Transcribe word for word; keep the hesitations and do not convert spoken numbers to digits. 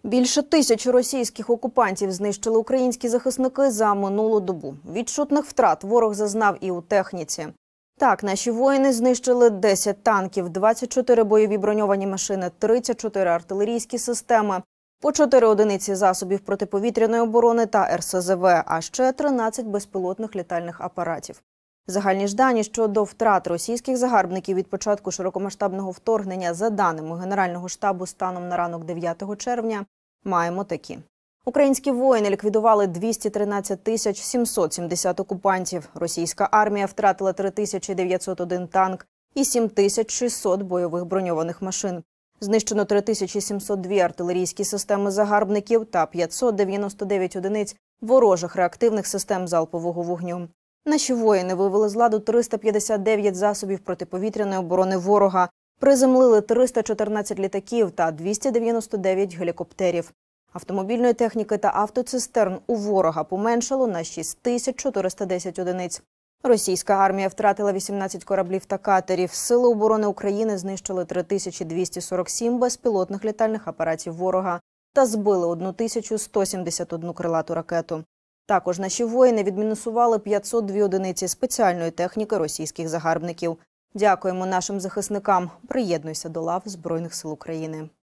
Більше тисячі російських окупантів знищили українські захисники за минулу добу. Відчутних втрат ворог зазнав і у техніці. Так, наші воїни знищили десять танків, двадцять чотири бойові броньовані машини, тридцять чотири артилерійські системи, по чотири одиниці засобів протиповітряної оборони та ер ес зе ве, а ще тринадцять безпілотних літальних апаратів. Загальні ж дані щодо втрат російських загарбників від початку широкомасштабного вторгнення, за даними Генерального штабу станом на ранок дев'ятого червня, маємо такі. Українські воїни ліквідували двісті тринадцять тисяч сімсот сімдесят окупантів. Російська армія втратила три тисячі дев'ятсот один танк і сім тисяч шістсот бойових броньованих машин. Знищено три тисячі сімсот дві артилерійські системи загарбників та п'ятсот дев'яносто дев'ять одиниць ворожих реактивних систем залпового вогню. Наші воїни вивели з ладу триста п'ятдесят дев'ять засобів протиповітряної оборони ворога, приземлили триста чотирнадцять літаків та двісті дев'яносто дев'ять гелікоптерів. Автомобільної техніки та автоцистерн у ворога поменшало на шість тисяч чотириста десять одиниць. Російська армія втратила вісімнадцять кораблів та катерів. Сили оборони України знищили три тисячі двісті сорок сім безпілотних літальних апаратів ворога та збили тисячу сто сімдесят одну крилату ракету. Також наші воїни відмінусували п'ятсот дві одиниці спеціальної техніки російських загарбників. Дякуємо нашим захисникам. Приєднуйся до лав Збройних сил України.